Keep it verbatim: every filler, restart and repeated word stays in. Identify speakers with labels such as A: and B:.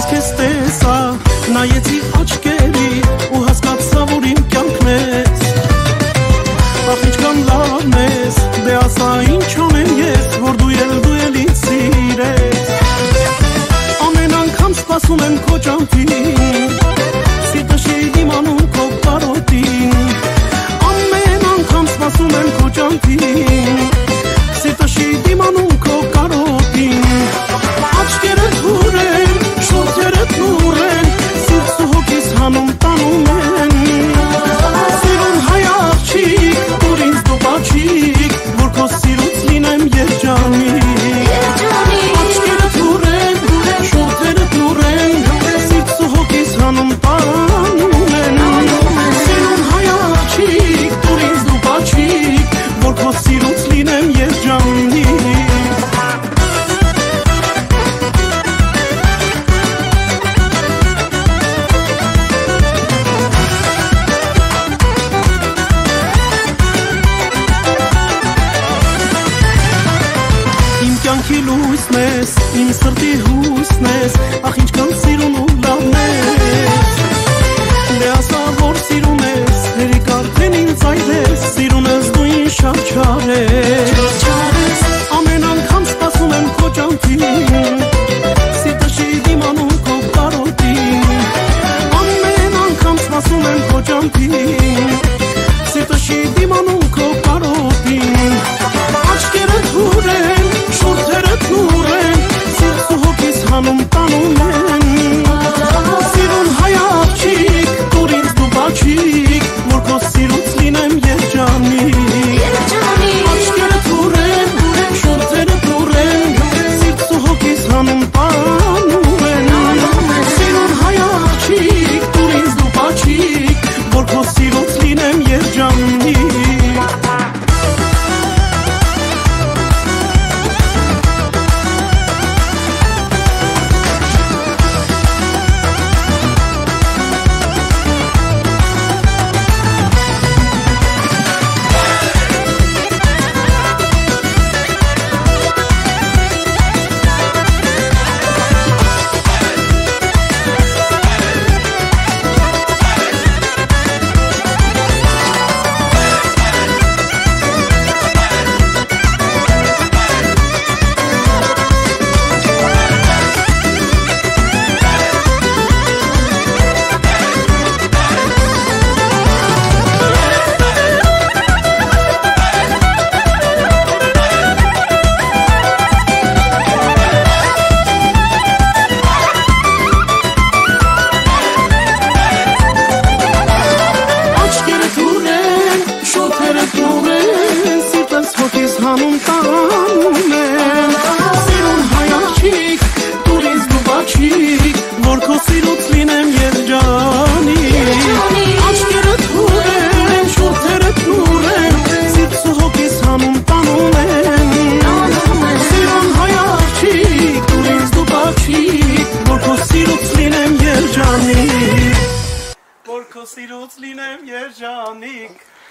A: քեզ տեսա, նայեցի աչքերի ու հասկացա, որ իմ կյանքն ես։ Ախ ինչքան լավն ես, դե ասա ինչ անեմ ես, որ դու էլ դու էլ ինձ սիրես։ Ամեն անգամ սպասում եմ քո ճամփին, սիրտը չի դիմանում քո կարոտին։ Ամեն անգամ սպասում եմ քո ճամփին, սիրտը չի դիմանում քո կարոտին։ Աչքերդ հուր են, շորթերդ նուր են, սիրտս ու հոգիս հանում տանում են։ Սիրուն հայ աղջիկ, որ ինձ դու բաչիկ, որ քո սիրուց լինեմ երջանիկ։ Աչքերդ հուր են, շորթերդ նուր են, սիրտս ու հոգիս հանում տանում են։ Սիրուն հայ աղջիկ, որ ինձ դու բաչիկ, որ քո սիրուց լինեմ երջանիկ։ Կյանքի լույսն ես, իմ սրտի հույսն ես, ախ ինչքան սիրուն ու լավն ես։ Դե ասա որ սիրում ես, հերիք արդեն ինձ այլ ես, սիրուն ես դու ինձ շատ չարես։ Ամեն անգամ սպասում եմ քո ճամփին, սիրտը չի դիմանում քո կարոտին։ Ամեն անգամ սպասում եմ քո ճամփին, սիրտը չի դիմանում քո կարոտին։ Աչքերդ հուր են, շորթերդ նուր են, սիրտս ու հոգիս հանում տանում են։ Սիրուն հայ աղջիկ, որ ինձ դու բաչիկ, որ քո սիրուց լինեմ երջանիկ։ Աչքերդ հուր են, շորթերդ նուր են, սիրտս ու հոգիս հանում տանում են։ Սիրուն հայ աղջիկ, որ ինձ դու բաչիկ, որ քո սիրուց լինեմ երջանիկ։ Հանում տանում են, սիրուն հայ աղջիկ, դու ինձ դու բաչիկ, որ քո սիրուց լինեմ երջանիկ։ Աչքերդ հուր են, շորթերդ նուր են, սիրտս ու հոգիս հանում տանում են։ Սիրուն հայ աղջիկ, դու ինձ դու բաչիկ, որ քո սիրուց լինեմ երջանիկ, որ քո սիրուց լինեմ երջանիկ։